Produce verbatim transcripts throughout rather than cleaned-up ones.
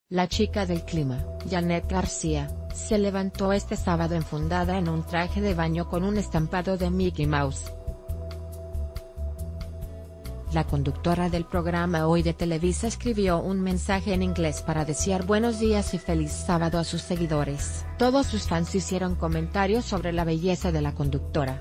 La chica del clima, Janet García, se levantó este sábado enfundada en un traje de baño con un estampado de Mickey Mouse. La conductora del programa Hoy de Televisa escribió un mensaje en inglés para desear buenos días y feliz sábado a sus seguidores. Todos sus fans hicieron comentarios sobre la belleza de la conductora.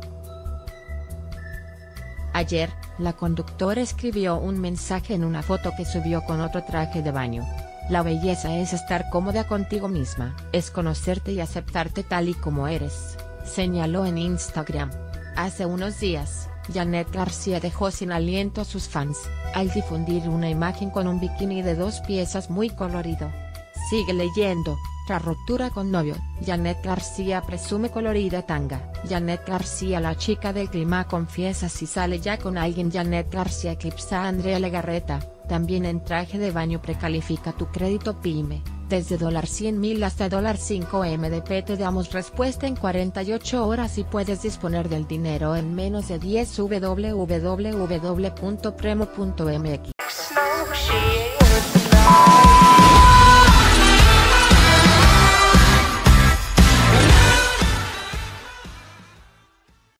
Ayer, la conductora escribió un mensaje en una foto que subió con otro traje de baño. La belleza es estar cómoda contigo misma, es conocerte y aceptarte tal y como eres, señaló en Instagram. Hace unos días, Janet García dejó sin aliento a sus fans, al difundir una imagen con un bikini de dos piezas muy colorido. Sigue leyendo. Tras ruptura con novio, Janet García presume colorida tanga. Janet García, la chica del clima, confiesa si sale ya con alguien. Janet García eclipsa a Andrea Legarreta, también en traje de baño. Precalifica tu crédito PYME, desde cien mil hasta cinco M D P. Te damos respuesta en cuarenta y ocho horas y puedes disponer del dinero en menos de diez. w w w punto premo punto m x